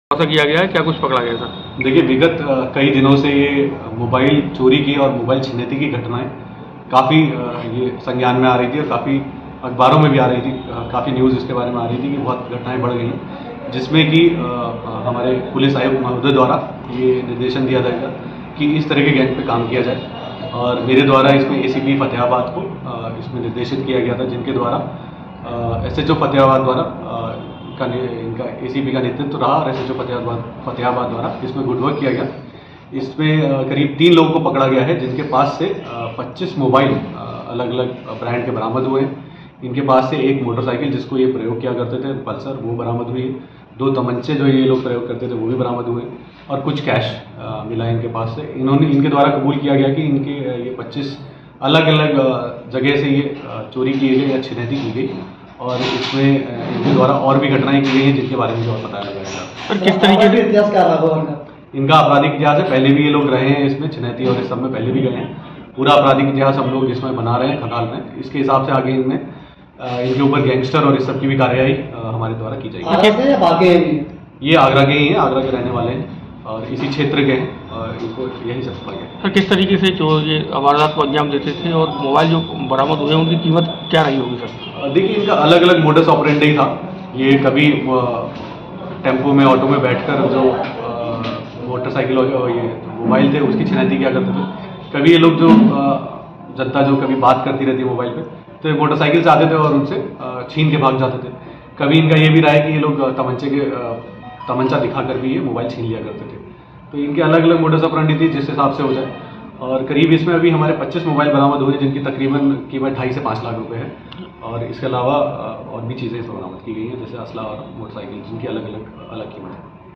ऐसा किया गया है, क्या कुछ पकड़ा गया सर? देखिए, विगत कई दिनों से ये मोबाइल चोरी की और मोबाइल छिनैती की घटनाएं काफ़ी ये संज्ञान में आ रही थी और काफ़ी अखबारों में भी आ रही थी। काफ़ी न्यूज़ इसके बारे में आ रही थी कि बहुत घटनाएं बढ़ गई हैं, जिसमें कि हमारे पुलिस आयुक्त महोदय द्वारा ये निर्देशन दिया जाएगा कि इस तरह के गैंग पे काम किया जाए। और मेरे द्वारा इसमें एसीपी फतेहाबाद को इसमें निर्देशित किया गया था, जिनके द्वारा एसएचओ फतेहाबाद द्वारा इनका एसीपी का नेतृत्व रहा और एसएचओ फतेहाबाद द्वारा इसमें गुडवर्क किया गया। इसमें करीब 3 लोगों को पकड़ा गया है, जिनके पास से 25 मोबाइल अलग अलग ब्रांड के बरामद हुए हैं। इनके पास से एक मोटरसाइकिल जिसको ये प्रयोग किया करते थे, पल्सर, वो बरामद हुई है। 2 तमंचे जो ये लोग प्रयोग करते थे वो भी बरामद हुए और कुछ कैश मिला इनके पास से। इनके द्वारा कबूल किया गया कि इनके ये 25 अलग अलग जगह से ये चोरी की गई या छिनैती की गई और इसमें इनके द्वारा और भी घटनाएं की गई हैं, जिनके बारे में जो पता लगाएगा। और किस तरीके से इतिहास क्या रहा? इनका आपराधिक इतिहास है, पहले भी ये लोग रहे हैं इसमें, छिनैती और इस सब में पहले भी गए हैं। पूरा आपराधिक इतिहास हम लोग इसमें बना रहे हैं खंगाल में। इसके हिसाब से आगे इनमें इनके ऊपर गैंगस्टर और इस सब की भी कार्यवाही हमारे द्वारा की जाएगी। ये आगरा के ही हैं, आगरा के रहने वाले हैं और इसी क्षेत्र के हैं और इनको यही सब पता है। सर, किस तरीके से जो ये वारदात को अंजाम देते थे और मोबाइल जो बरामद हुए उनकी कीमत क्या रही होगी सर? देखिए, इनका अलग अलग मोडस ऑपरेंडी था। ये कभी टेम्पो में, ऑटो में बैठकर जो मोटरसाइकिल और ये मोबाइल थे उसकी छिनैती किया करते थे। कभी ये लोग जो जनता जो कभी बात करती रहती है मोबाइल पे, तो ये मोटरसाइकिल से आते थे और उनसे छीन के भाग जाते थे। कभी इनका ये भी रहा है कि ये लोग तमंचा दिखाकर भी ये मोबाइल छीन लिया करते थे। तो इनके अलग अलग मोडस ऑपरेंडी थी, जिस हिसाब से हो जाए। और करीब इसमें अभी हमारे 25 मोबाइल बरामद हुए, जिनकी तकरीबन कीमत 2.5 से 5 लाख रुपए है। और इसके अलावा और भी चीज़ें इसमें बरामद की गई हैं, जैसे असला और मोटरसाइकिल, जिनकी अलग अलग कीमत है।